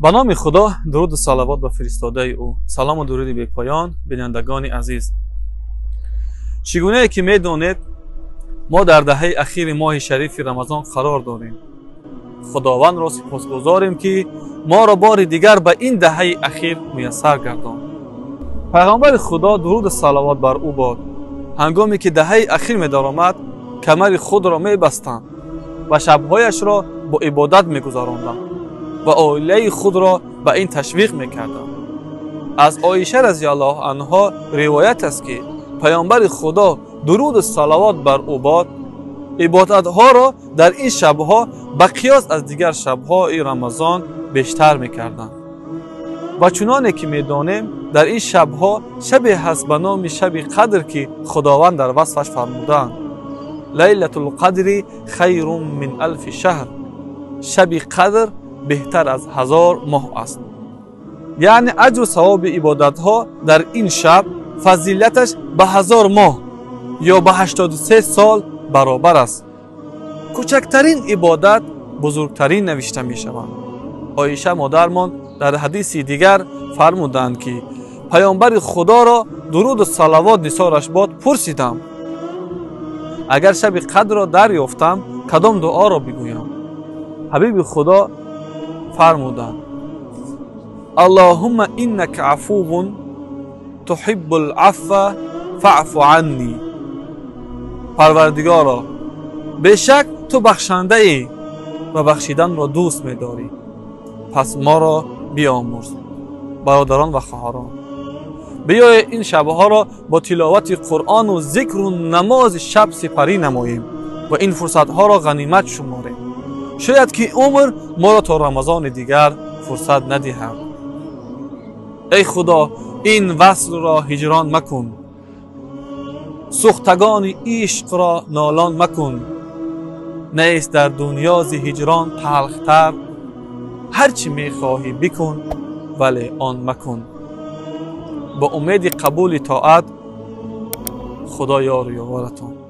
به نام خدا، درود و صلوات به فرستاده او. سلام و درود بی پایان بینندگان عزیز. چگونه که میدونید ما در دهه اخیر ماه شریف رمضان قرار داریم. خداوند را سپاسگزاریم که ما را بار دیگر به این دهه اخیر میسر گرداند. پیغمبر خدا درود و صلوات بر او باد هنگامی که دهه اخیر می درآمد کمر خود را میبستند و شبهایش را با عبادت میگذراندند و عائله خود را به این تشویق میکردند. از عایشه رضی الله عنها روایت است که پیامبر خدا درود و صلوات بر او باد عبادتها را در این شبها به قیاس از دیگر شبهای رمضان بیشتر میکردند. و چنانه که میدانیم در این شبها شبی هست به نام شب قدر که خداوند در وصفش فرمودند لیلة القدر خیر من الف شهر. شب قدر بهتر از 1000 ماه است. یعنی اجر و ثواب عبادت ها در این شب فضیلتش به 1000 ماه یا به 83 سال برابر است. کوچکترین عبادت بزرگترین نوشته می شود. عایشه مادرمان در حدیث دیگر فرمودند که پیامبر خدا را درود و صلوات نثارش باد پرسیدم اگر شب قدر را دریافتم کدام دعا را بگویم؟ حبیب خدا فرمودند اللهم انک عفو تحب العفو فاعف عنی. پروردگارا بیشک تو بخشنده ای و بخشیدن را دوست می‌داری، پس ما را بیامرز. برادران و خواهران، بیایید این شبها را با تلاوت قرآن و ذکر و نماز شب سپری نماییم و این فرصتها را غنیمت شماریم. شاید که عمر ما را تا رمضان دیگر فرصت ندهد. ای خدا این وصل را هجران مکن، سوختگان عشق را نالان مکن. نیست در دنیا ز هجران تلختر، هرچی میخواهی بکن ولی آن مکن. با امید قبول طاعت، خدا یار و یاورتان.